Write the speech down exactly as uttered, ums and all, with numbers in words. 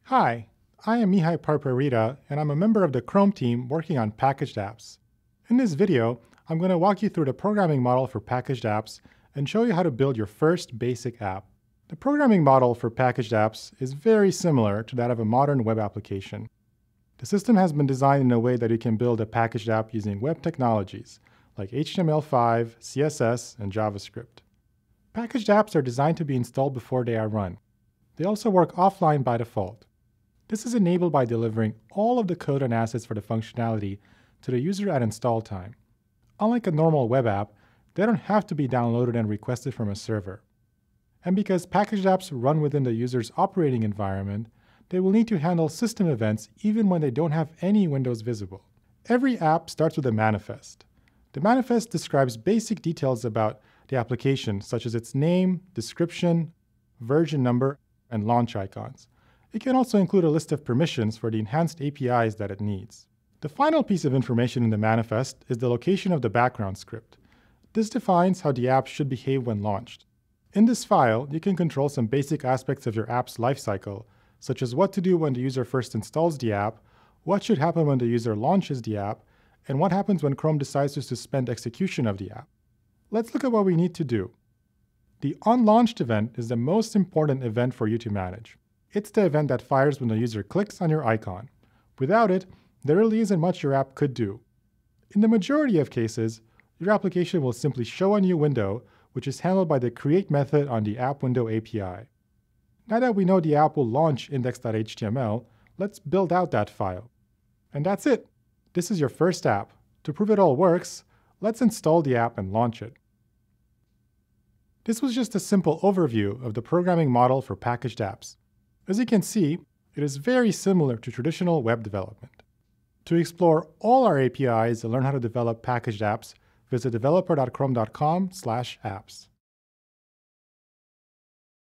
Hi, I am Mihai Parparita, and I'm a member of the Chrome team working on packaged apps. In this video, I'm going to walk you through the programming model for packaged apps and show you how to build your first basic app. The programming model for packaged apps is very similar to that of a modern web application. The system has been designed in a way that you can build a packaged app using web technologies like H T M L five, C S S, and JavaScript. Packaged apps are designed to be installed before they are run. They also work offline by default. This is enabled by delivering all of the code and assets for the functionality to the user at install time. Unlike a normal web app, they don't have to be downloaded and requested from a server. And because packaged apps run within the user's operating environment, they will need to handle system events even when they don't have any windows visible. Every app starts with a manifest. The manifest describes basic details about the application, such as its name, description, version number, and launch icons. It can also include a list of permissions for the enhanced A P Is that it needs. The final piece of information in the manifest is the location of the background script. This defines how the app should behave when launched. In this file, you can control some basic aspects of your app's lifecycle, such as what to do when the user first installs the app, what should happen when the user launches the app, and what happens when Chrome decides to suspend execution of the app. Let's look at what we need to do. The onLaunched event is the most important event for you to manage. It's the event that fires when the user clicks on your icon. Without it, there really isn't much your app could do. In the majority of cases, your application will simply show a new window, which is handled by the create method on the app window A P I. Now that we know the app will launch index dot H T M L, let's build out that file. And that's it. This is your first app. To prove it all works, let's install the app and launch it. This was just a simple overview of the programming model for packaged apps. As you can see, it is very similar to traditional web development. To explore all our A P Is and learn how to develop packaged apps, visit developer dot chrome dot com slash apps.